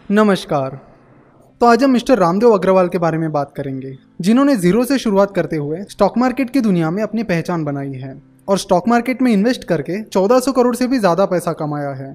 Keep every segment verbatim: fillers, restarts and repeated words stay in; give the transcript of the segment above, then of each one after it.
नमस्कार। तो आज हम मिस्टर रामदेव अग्रवाल के बारे में बात करेंगे, जिन्होंने जीरो से शुरुआत करते हुए स्टॉक मार्केट की दुनिया में अपनी पहचान बनाई है और स्टॉक मार्केट में इन्वेस्ट करके चौदह सौ करोड़ से भी ज़्यादा पैसा कमाया है।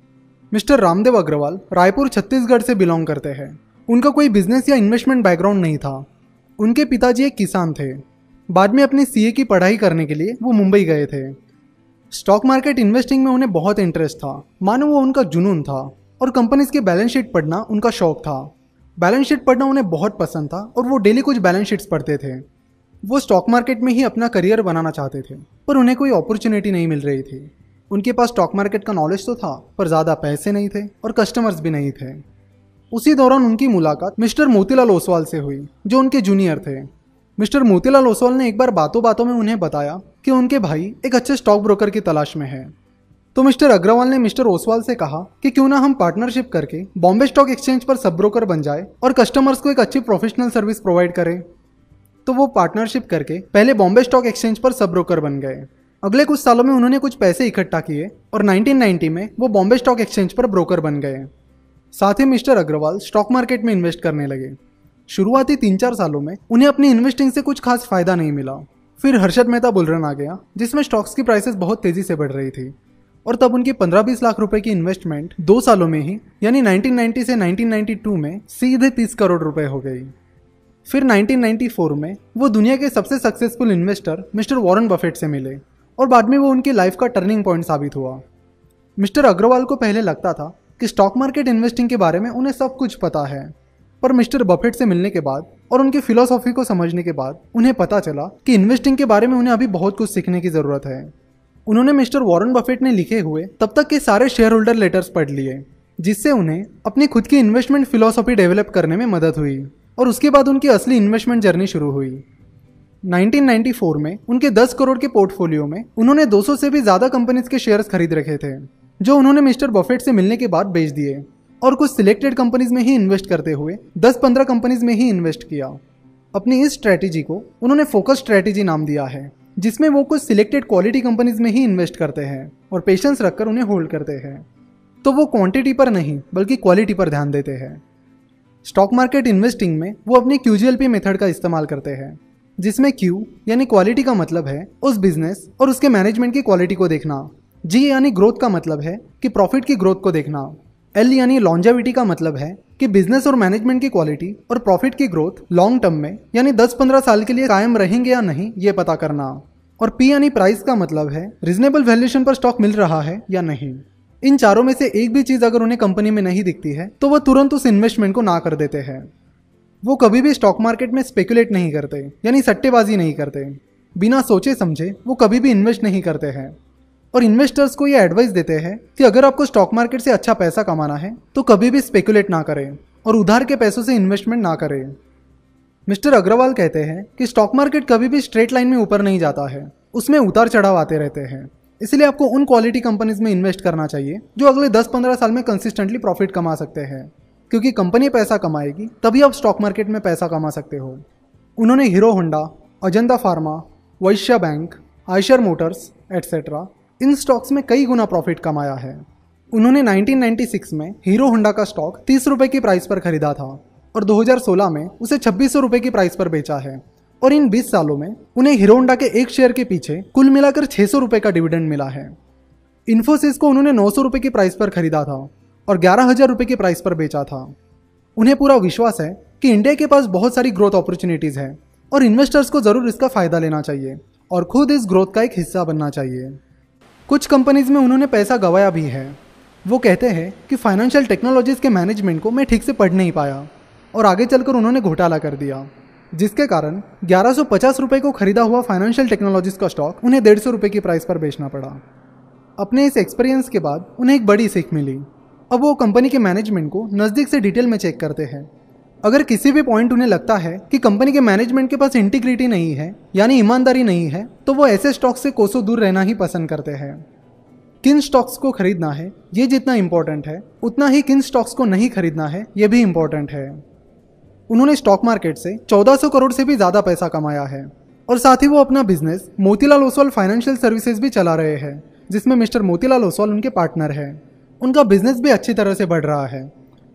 मिस्टर रामदेव अग्रवाल रायपुर छत्तीसगढ़ से बिलोंग करते हैं। उनका कोई बिजनेस या इन्वेस्टमेंट बैकग्राउंड नहीं था। उनके पिताजी एक किसान थे। बाद में अपनी सीए की पढ़ाई करने के लिए वो मुंबई गए थे। स्टॉक मार्केट इन्वेस्टिंग में उन्हें बहुत इंटरेस्ट था, मानो वो उनका जुनून था, और कंपनीज के बैलेंस शीट पढ़ना उनका शौक था। बैलेंस शीट पढ़ना उन्हें बहुत पसंद था और वो डेली कुछ बैलेंस शीट्स पढ़ते थे। वो स्टॉक मार्केट में ही अपना करियर बनाना चाहते थे, पर उन्हें कोई अपॉर्चुनिटी नहीं मिल रही थी। उनके पास स्टॉक मार्केट का नॉलेज तो था, पर ज़्यादा पैसे नहीं थे और कस्टमर्स भी नहीं थे। उसी दौरान उनकी मुलाकात मिस्टर मोतीलाल ओसवाल से हुई, जो उनके जूनियर थे। मिस्टर मोतीलाल ओसवाल ने एक बार बातों बातों में उन्हें बताया कि उनके भाई एक अच्छे स्टॉक ब्रोकर की तलाश में है। तो मिस्टर अग्रवाल ने मिस्टर ओसवाल से कहा कि क्यों ना हम पार्टनरशिप करके बॉम्बे स्टॉक एक्सचेंज पर सब ब्रोकर बन जाए और कस्टमर्स को एक अच्छी प्रोफेशनल सर्विस प्रोवाइड करें। तो वो पार्टनरशिप करके पहले बॉम्बे स्टॉक एक्सचेंज पर सब ब्रोकर बन गए। अगले कुछ सालों में उन्होंने कुछ पैसे इकट्ठा किए और नाइनटीन नाइंटी में वो बॉम्बे स्टॉक एक्सचेंज पर ब्रोकर बन गए। साथ ही मिस्टर अग्रवाल स्टॉक मार्केट में इन्वेस्ट करने लगे। शुरुआती तीन चार सालों में उन्हें अपनी इन्वेस्टिंग से कुछ खास फायदा नहीं मिला। फिर हर्षद मेहता बुल रन आ गया, जिसमें स्टॉक्स की प्राइसेस बहुत तेजी से बढ़ रही थी, और तब उनकी पंद्रह बीस लाख रुपए की इन्वेस्टमेंट दो सालों में ही, यानी नाइनटीन नाइंटी से नाइनटीन नाइंटी टू में सीधे तीस करोड़ रुपए हो गई। फिर नाइनटीन नाइंटी फोर में वो दुनिया के सबसे successful investor mister Warren Buffett से मिले और बाद में वो उनकी लाइफ का टर्निंग पॉइंट साबित हुआ। मिस्टर अग्रवाल को पहले लगता था कि स्टॉक मार्केट इन्वेस्टिंग के बारे में उन्हें सब कुछ पता है, पर मिस्टर बफेट से मिलने के बाद और उनकी फिलॉसफी को समझने के बाद उन्हें पता चला कि इन्वेस्टिंग के बारे में उन्हें अभी बहुत कुछ सीखने की जरूरत है। उन्होंने मिस्टर वॉरेन बफेट ने लिखे हुए तब तक के सारे शेयर होल्डर लेटर्स पढ़ लिए, जिससे उन्हें अपनी खुद की इन्वेस्टमेंट फिलॉसफी डेवलप करने में मदद हुई, और उसके बाद उनकी असली इन्वेस्टमेंट जर्नी शुरू हुई। नाइनटीन नाइंटी फोर में उनके दस करोड़ के पोर्टफोलियो में उन्होंने दो सौ से भी ज्यादा कंपनीज के शेयर्स खरीद रखे थे, जो उन्होंने मिस्टर बफेट से मिलने के बाद बेच दिए और कुछ सिलेक्टेड कंपनीज में ही इन्वेस्ट करते हुए दस पंद्रह कंपनीज में ही इन्वेस्ट किया। अपनी इस स्ट्रैटेजी को उन्होंने फोकस स्ट्रैटेजी नाम दिया है, जिसमें वो कुछ सिलेक्टेड क्वालिटी कंपनीज में ही इन्वेस्ट करते हैं और पेशेंस रखकर उन्हें होल्ड करते हैं। तो वो क्वांटिटी पर नहीं बल्कि क्वालिटी पर ध्यान देते हैं। स्टॉक मार्केट इन्वेस्टिंग में वो अपनी क्यूजीएलपी मेथड का इस्तेमाल करते हैं, जिसमें क्यू यानी क्वालिटी का मतलब है उस बिजनेस और उसके मैनेजमेंट की क्वालिटी को देखना। जी यानी ग्रोथ का मतलब है कि प्रॉफिट की ग्रोथ को देखना। एल यानी लॉन्जेविटी का मतलब है कि बिजनेस और मैनेजमेंट की क्वालिटी और प्रॉफिट की ग्रोथ लॉन्ग टर्म में यानी दस पंद्रह साल के लिए कायम रहेंगे या नहीं, ये पता करना। और पी यानी प्राइस का मतलब है रीजनेबल वैल्यूएशन पर स्टॉक मिल रहा है या नहीं। इन चारों में से एक भी चीज अगर उन्हें कंपनी में नहीं दिखती है तो वो तुरंत उस इन्वेस्टमेंट को ना कर देते हैं। वो कभी भी स्टॉक मार्केट में स्पेकुलेट नहीं करते, यानी सट्टेबाजी नहीं करते। बिना सोचे समझे वो कभी भी इन्वेस्ट नहीं करते हैं, और इन्वेस्टर्स को ये एडवाइस देते हैं कि अगर आपको स्टॉक मार्केट से अच्छा पैसा कमाना है तो कभी भी स्पेकुलेट ना करें और उधार के पैसों से इन्वेस्टमेंट ना करें। मिस्टर अग्रवाल कहते हैं कि स्टॉक मार्केट कभी भी स्ट्रेट लाइन में ऊपर नहीं जाता है, उसमें उतार चढ़ाव आते रहते हैं। इसलिए आपको उन क्वालिटी कंपनीज में इन्वेस्ट करना चाहिए जो अगले दस पंद्रह साल में कंसिस्टेंटली प्रॉफिट कमा सकते हैं, क्योंकि कंपनी पैसा कमाएगी तभी आप स्टॉक मार्केट में पैसा कमा सकते हो। उन्होंने Hero Honda, Ajanta pharma, Vysya bank, Eicher motors etcetera इन स्टॉक्स में कई गुना प्रॉफिट कमाया है। उन्होंने नाइनटीन नाइंटी सिक्स में हीरो होंडा का स्टॉक तीस रुपए की प्राइस पर खरीदा था और दो हज़ार सोलह में उसे छब्बीस सौ रुपए की प्राइस पर बेचा है, और इन बीस सालों में उन्हें हीरो होंडा के एक शेयर के पीछे कुल मिलाकर छह सौ रुपए का डिविडेंड मिला है। इन्फोसिस को उन्होंने नौ सौ रुपए की प्राइस पर खरीदा था और ग्यारह हजार रुपए की प्राइस पर बेचा था। उन्हें पूरा विश्वास है कि इंडिया के पास बहुत सारी ग्रोथ अपॉर्चुनिटीज है और इन्वेस्टर्स को जरूर इसका फायदा लेना चाहिए और खुद इस ग्रोथ का एक हिस्सा बनना चाहिए। कुछ कंपनीज में उन्होंने पैसा गंवाया भी है। वो कहते हैं कि फाइनेंशियल टेक्नोलॉजीज के मैनेजमेंट को मैं ठीक से पढ़ नहीं पाया और आगे चलकर उन्होंने घोटाला कर दिया, जिसके कारण ग्यारह सौ पचास रुपए को खरीदा हुआ फाइनेंशियल टेक्नोलॉजीज का स्टॉक उन्हें डेढ़ सौ रुपए की प्राइस पर बेचना पड़ा। अपने इस एक्सपीरियंस के बाद उन्हें एक बड़ी सीख मिली। अब वो कंपनी के मैनेजमेंट को नज़दीक से डिटेल में चेक करते हैं। अगर किसी भी पॉइंट उन्हें लगता है कि कंपनी के मैनेजमेंट के पास इंटीग्रिटी नहीं है, यानी ईमानदारी नहीं है, तो वो ऐसे स्टॉक्स से कोसों दूर रहना ही पसंद करते हैं। किन स्टॉक्स को खरीदना है ये जितना इंपॉर्टेंट है, उतना ही किन स्टॉक्स को नहीं खरीदना है ये भी इंपॉर्टेंट है। उन्होंने स्टॉक मार्केट से चौदह सौ करोड़ से भी ज़्यादा पैसा कमाया है और साथ ही वो अपना business Motilal Oswal financial services भी चला रहे हैं, जिसमें मिस्टर मोतीलाल ओसवाल उनके पार्टनर हैं। उनका बिजनेस भी अच्छी तरह से बढ़ रहा है।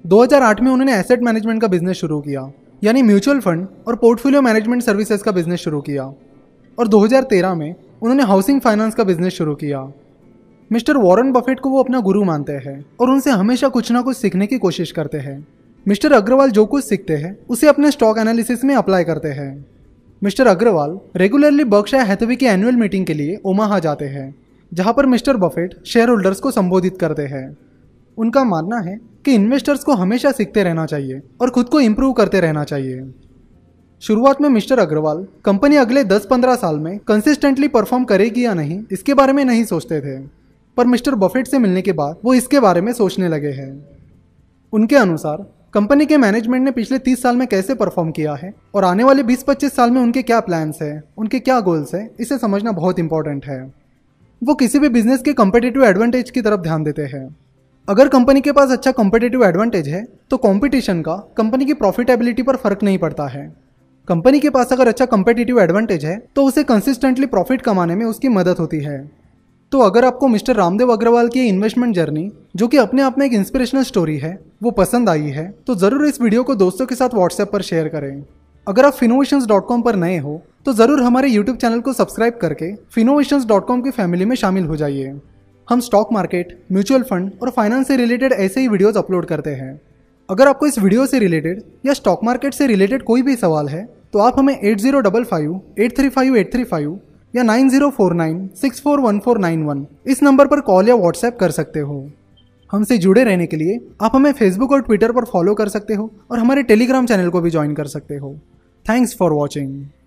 दो हज़ार आठ में उन्होंने एसेट मैनेजमेंट का बिजनेस शुरू किया, यानी म्यूचुअल फंड और पोर्टफोलियो मैनेजमेंट सर्विसेज का बिजनेस शुरू किया। और दो हज़ार तेरह में उन्होंने हाउसिंग फाइनेंस का बिजनेस शुरू किया। मिस्टर वॉरेन बफेट को वो अपना गुरु मानते हैं और उनसे हमेशा कुछ ना कुछ सीखने की कोशिश करते हैं। मिस्टर अग्रवाल जो कुछ सीखते हैं उसे अपने स्टॉक एनालिसिस में अप्लाई करते हैं। Mister Agrawal regularly Berkshire Hathaway की एनुअल मीटिंग के लिए ओमाहा जाते हैं, जहां पर मिस्टर बफेट शेयर होल्डर्स को संबोधित करते हैं। उनका मानना है कि इन्वेस्टर्स को हमेशा सीखते रहना चाहिए और खुद को इम्प्रूव करते रहना चाहिए। शुरुआत में मिस्टर अग्रवाल कंपनी अगले दस पंद्रह साल में कंसिस्टेंटली परफॉर्म करेगी या नहीं इसके बारे में नहीं सोचते थे, पर मिस्टर बफेट से मिलने के बाद वो इसके बारे में सोचने लगे हैं। उनके अनुसार कंपनी के मैनेजमेंट ने पिछले तीस साल में कैसे परफॉर्म किया है और आने वाले बीस पच्चीस साल में उनके क्या प्लान्स हैं, उनके क्या गोल्स हैं, इसे समझना बहुत इंपॉर्टेंट है। वो किसी भी बिजनेस के कंपेटिटिव एडवांटेज की तरफ ध्यान देते हैं। अगर कंपनी के पास अच्छा कंपेटिटिव एडवांटेज है तो कंपटीशन का कंपनी की प्रॉफिटेबिलिटी पर फर्क नहीं पड़ता है। कंपनी के पास अगर अच्छा कंपेटिटिव एडवांटेज है तो उसे कंसिस्टेंटली प्रॉफिट कमाने में उसकी मदद होती है। तो अगर आपको मिस्टर रामदेव अग्रवाल की इन्वेस्टमेंट जर्नी, जो कि अपने आप में एक इंस्पिरेशनल स्टोरी है, वो पसंद आई है तो ज़रूर इस वीडियो को दोस्तों के साथ व्हाट्सएप पर शेयर करें। अगर आप फिनोवेशंस डॉट कॉम पर नए हो तो ज़रूर हमारे यूट्यूब चैनल को सब्सक्राइब करके फिनोवेशंस डॉट कॉम की फैमिली में शामिल हो जाइए। हम स्टॉक मार्केट, म्यूचुअल फंड और फाइनेंस से रिलेटेड ऐसे ही वीडियोज़ अपलोड करते हैं। अगर आपको इस वीडियो से रिलेटेड या स्टॉक मार्केट से रिलेटेड कोई भी सवाल है तो आप हमें eight zero five five eight three five eight three five या nine zero four nine six four one four nine one इस नंबर पर कॉल या व्हाट्सएप कर सकते हो। हमसे जुड़े रहने के लिए आप हमें फेसबुक और ट्विटर पर फॉलो कर सकते हो और हमारे टेलीग्राम चैनल को भी ज्वाइन कर सकते हो। Thanks for watching.